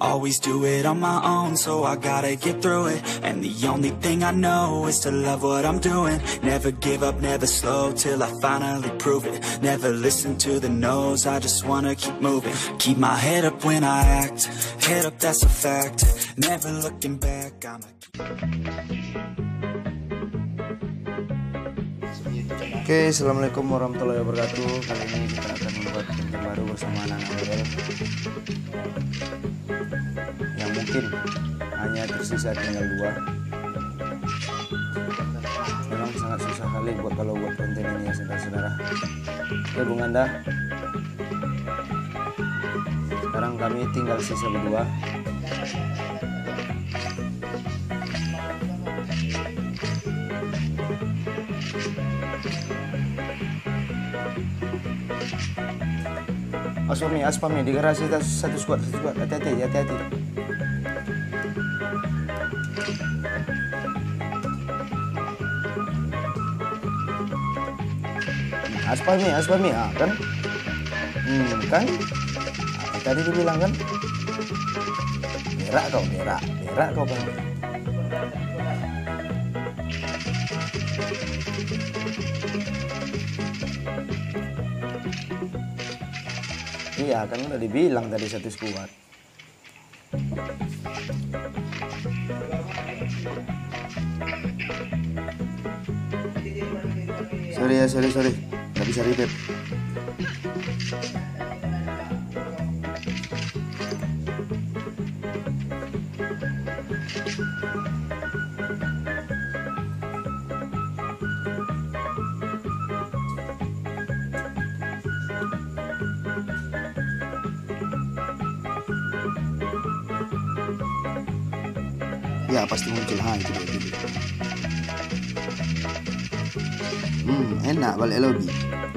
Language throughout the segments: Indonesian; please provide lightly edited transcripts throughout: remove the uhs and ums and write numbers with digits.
always do it on my own, so I gotta get through it. And the only thing I know is to love what I'm doing. Never give up, never slow, till I finally prove it. Never listen to the no's, I just wanna keep moving. Keep my head up when I act, head up, that's a fact. Never looking back, Oke, assalamualaikum warahmatullahi wabarakatuh. Kali ini kita akan membuat konten baru bersama anak AWL yang mungkin hanya tersisa tinggal 2. Memang sangat susah kali kalau buat konten ini ya saudara-saudara. Oke Bung Anda, sekarang kami tinggal sisa berdua. Aspami di garasi satu squad, hati-hati. Aspami, kan? Kan? Tadi dibilang kan? Berak kau kan? Iya kan udah dibilang tadi satu squad. Sorry. Nggak bisa ribet. Ya pasti muncul, itu dia. Enak balik lobby.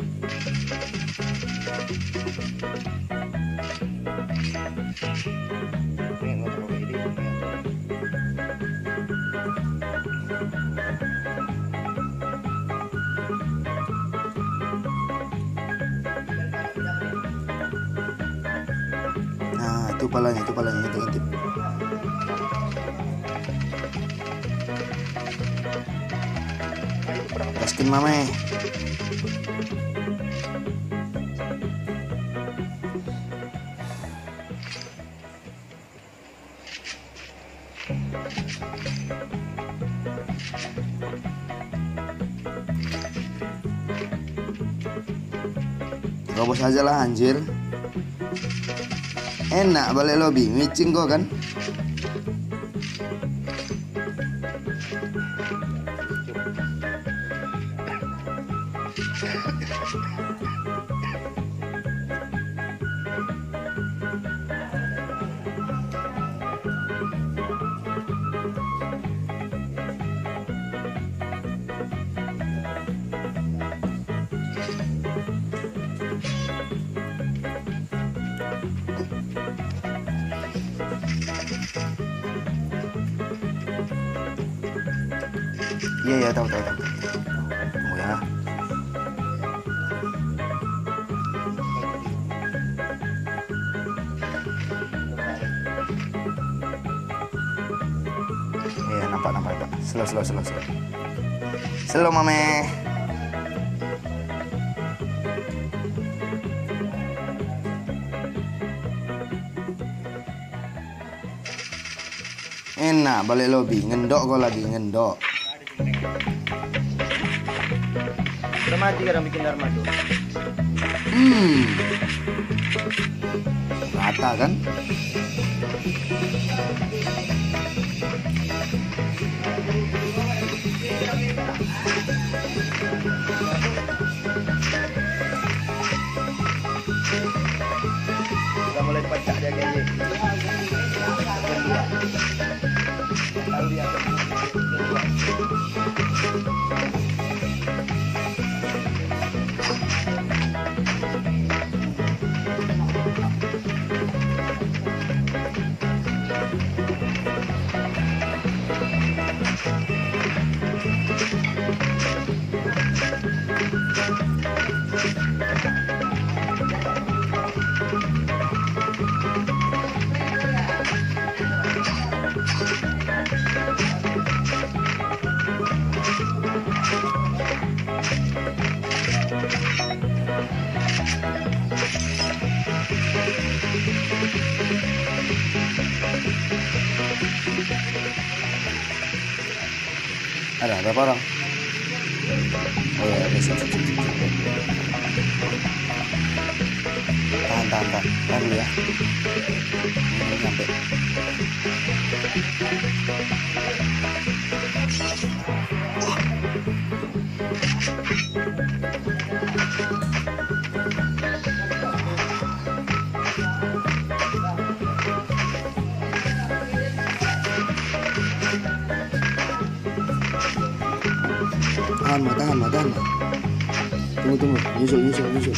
Nah, itu palanya intip. Gaskin mame. Robos aja lah anjir. Enak balik lobby, micing kok kan. Iya tahu. Tunggu ya. Iya nampak Pak. Slow mame. Enak balik lobby, ngendok kok lagi ngendok. Udah mati kadang bikin Dharma tuh. Rata kan? Udah mulai dipacak dia kayaknya. Taruh dia. Ada berapa orang? Oh ya, oke, sip. Tahan dulu ya. Ini nyampe. Tahan. Tunggu. Nyusul.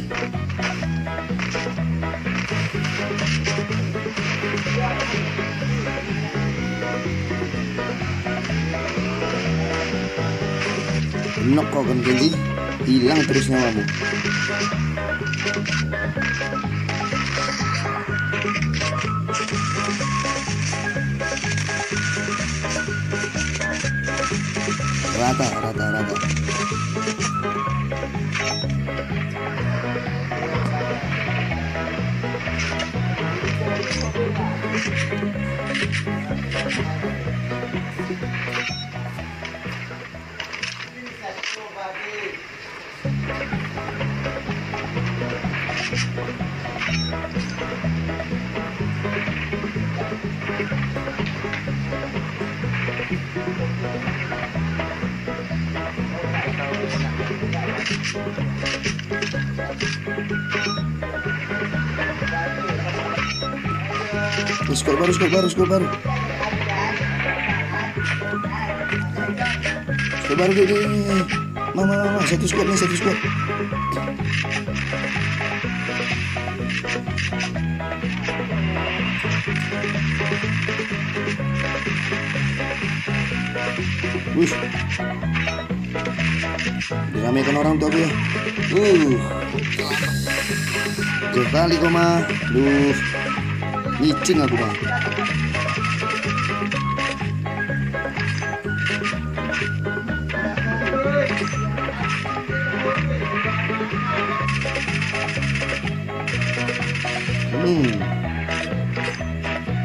Enak kau kan Kenji, hilang terus nyawamu. Rata. Skor baru. Skor baru gini. Mama, satu skor. Wush. Diramaikan orang tuh aku ya. Jauh kali kok mah. Nyicing aku mah.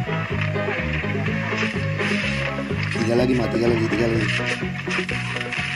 Tiga lagi.